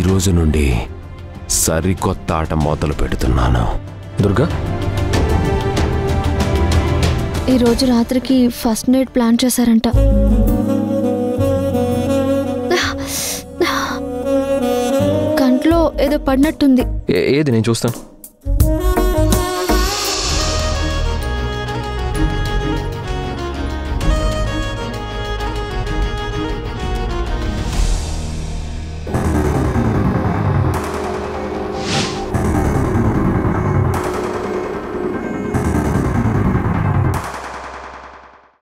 రోజు నుండి సరికొత్త ఆట మొదలు పెడుతున్నాను. దుర్గా, ఈరోజు రాత్రికి ఫస్ట్ నైట్ ప్లాన్ చేశారంట. కంట్లో ఏదో పడినట్టుంది. ఏది? నేను చూస్తాను.